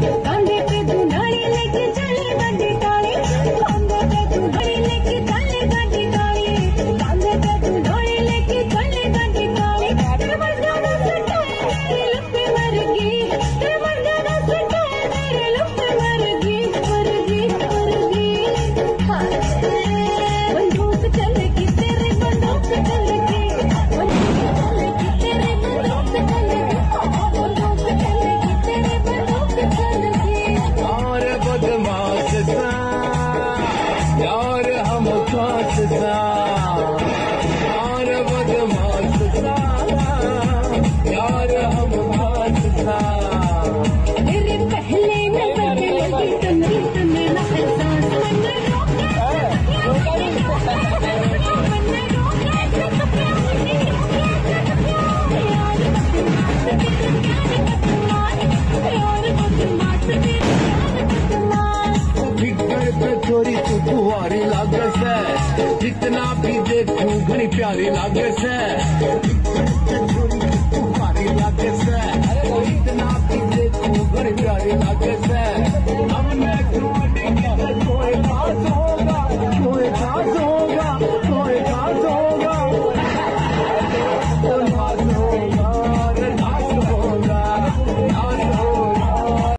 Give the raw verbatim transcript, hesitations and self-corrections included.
कांधे पे तू नारी लेके चले गड्डी काली, कांधे पे तू नारी लेके चले गड्डी काली, कांधे पे तू नारी लेके चले गड्डी काली। तेरे वर्गा दा सट्टा मेरे लुप्पे वर्गी, तेरे वर्गा दा सट्टा मेरे लुप्पे वर्गी, वर्गी वर्गी। बंदूक चलेगी तेरे बंदूक चलेगी, बंदूक चलेगी तेरे बंदूक चलेगी, बंदूक चलेगी तेरे बंदूक चलेगी। और बदमाश सा यार हम खास सा, और बदमाश सा यार हम खास सा। तेरे पहले नजर में लगी तन्नी तन्ने ना एहसास मैंने रोके, मैंने रोके, मैंने रोके, यार बदमाश तेरे प्यार बदमाश, यार बदमाश तेरे प्यार बदमाश। फिगर पे थोड़ी तू कुंवारी लागे से, जितना भी देखूं घनी प्यारी लागे से। फिगर पे थोड़ी तू कुंवारी लागे से, जितना भी देखूं घनी प्यारी लागे से।